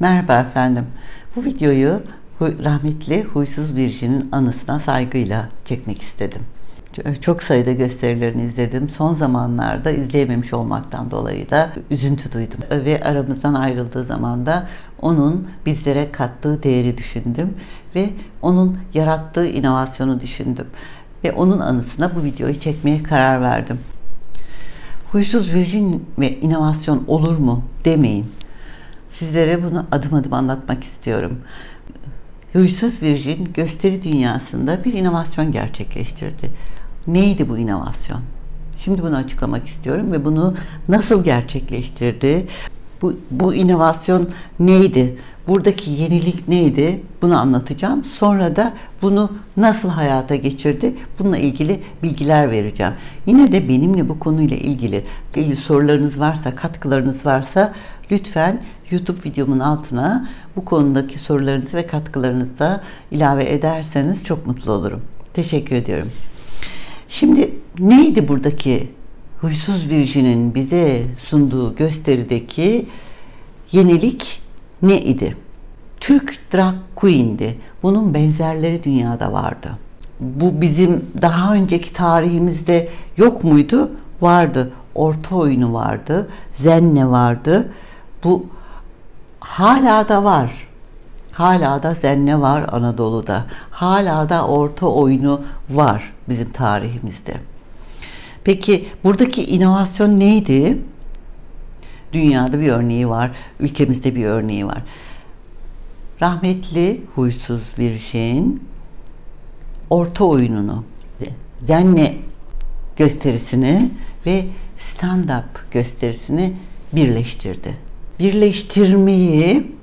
Merhaba efendim. Bu videoyu rahmetli Huysuz Virjin'in anısına saygıyla çekmek istedim. Çok sayıda gösterilerini izledim. Son zamanlarda izleyememiş olmaktan dolayı da üzüntü duydum. Ve aramızdan ayrıldığı zaman da onun bizlere kattığı değeri düşündüm. Ve onun yarattığı inovasyonu düşündüm. Ve onun anısına bu videoyu çekmeye karar verdim. Huysuz Virjin ve inovasyon olur mu demeyin. Sizlere bunu adım adım anlatmak istiyorum. Huysuz Virjin gösteri dünyasında bir inovasyon gerçekleştirdi. Neydi bu inovasyon? Şimdi bunu açıklamak istiyorum ve bunu nasıl gerçekleştirdi? Bu inovasyon neydi? Buradaki yenilik neydi? Bunu anlatacağım. Sonra da bunu nasıl hayata geçirdi? Bununla ilgili bilgiler vereceğim. Yine de benimle bu konuyla ilgili sorularınız varsa, katkılarınız varsa lütfen YouTube videomun altına bu konudaki sorularınızı ve katkılarınızı da ilave ederseniz çok mutlu olurum. Teşekkür ediyorum. Şimdi neydi buradaki Huysuz Virjin'in bize sunduğu gösterideki yenilik ne idi? Türk Drag Queen'di. Bunun benzerleri dünyada vardı. Bu bizim daha önceki tarihimizde yok muydu? Vardı. Orta oyunu vardı. Zenne vardı. Bu hala da var. Hala da zenne var Anadolu'da. Hala da orta oyunu var bizim tarihimizde. Peki buradaki inovasyon neydi? Dünyada bir örneği var, ülkemizde bir örneği var. Rahmetli Huysuz Virjin orta oyununu, zenne gösterisini ve stand-up gösterisini birleştirdi. Birleştirmeyi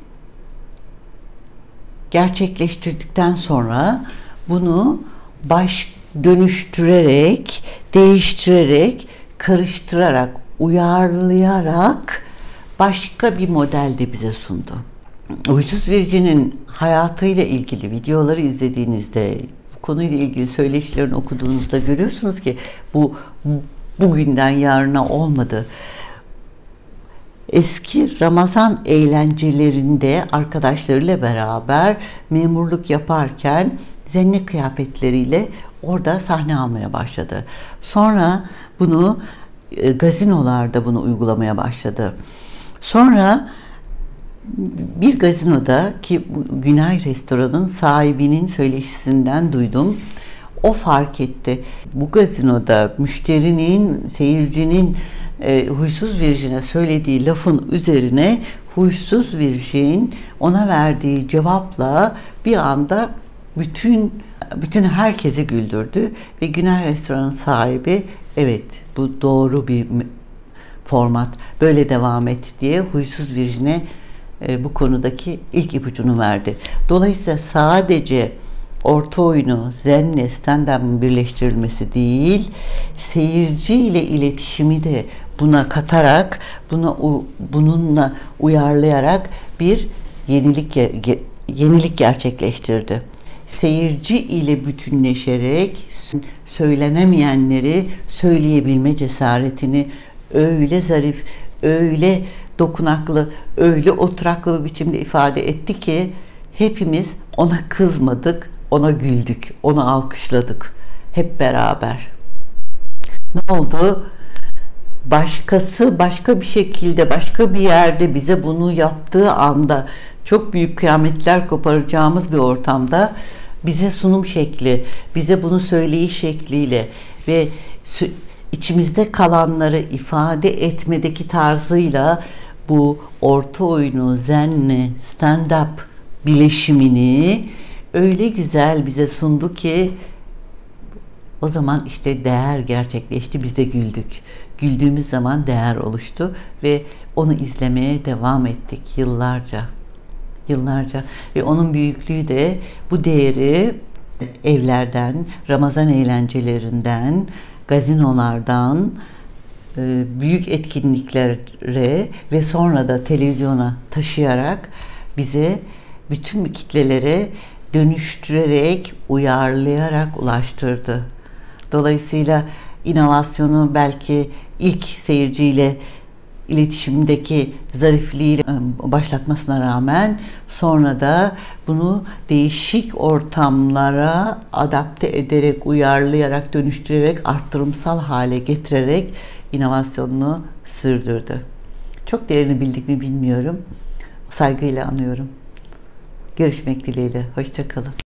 gerçekleştirdikten sonra bunu dönüştürerek, değiştirerek, karıştırarak, uyarlayarak başka bir model de bize sundu. Huysuz Virjin'in hayatıyla ilgili videoları izlediğinizde, bu konuyla ilgili söyleşilerini okuduğunuzda görüyorsunuz ki bu bugünden yarına olmadı. Eski Ramazan eğlencelerinde arkadaşlarıyla beraber memurluk yaparken zenne kıyafetleriyle orada sahne almaya başladı. Sonra bunu gazinolarda bunu uygulamaya başladı. Sonra bir gazinoda ki bu Günay Restoran'ın sahibinin söyleşisinden duydum. O fark etti. Bu gazinoda müşterinin, seyircinin Huysuz Virjin'e söylediği lafın üzerine Huysuz Virjin ona verdiği cevapla bir anda bütün herkesi güldürdü ve Günay Restoran'ın sahibi evet bu doğru bir format, böyle devam et diye Huysuz Virjin'e bu konudaki ilk ipucunu verdi. Dolayısıyla sadece orta oyunu, zenne, stand-up'ın birleştirilmesi değil, seyirci ile iletişimi de buna katarak, bununla uyarlayarak bir yenilik gerçekleştirdi. Seyirci ile bütünleşerek söylenemeyenleri söyleyebilme cesaretini öyle zarif, öyle dokunaklı, öyle oturaklı bir biçimde ifade etti ki hepimiz ona kızmadık, ona güldük, onu alkışladık hep beraber. Ne oldu? Başkası başka bir şekilde, başka bir yerde bize bunu yaptığı anda çok büyük kıyametler koparacağımız bir ortamda bize sunum şekli, bize bunu söyleyiş şekliyle ve içimizde kalanları ifade etmedeki tarzıyla bu orta oyunu, zenne, stand-up bileşimini öyle güzel bize sundu ki o zaman işte değer gerçekleşti, biz de güldük. Güldüğümüz zaman değer oluştu ve onu izlemeye devam ettik yıllarca. Ve onun büyüklüğü de bu değeri evlerden, Ramazan eğlencelerinden, gazinolardan, büyük etkinliklere ve sonra da televizyona taşıyarak bize bütün kitlelere dönüştürerek, uyarlayarak ulaştırdı. Dolayısıyla inovasyonu belki ilk seyirciyle iletişimdeki zarifliği başlatmasına rağmen sonra da bunu değişik ortamlara adapte ederek, uyarlayarak, dönüştürerek, arttırımsal hale getirerek inovasyonunu sürdürdü. Çok değerini bildik mi bilmiyorum. Saygıyla anıyorum. Görüşmek dileğiyle. Hoşça kalın.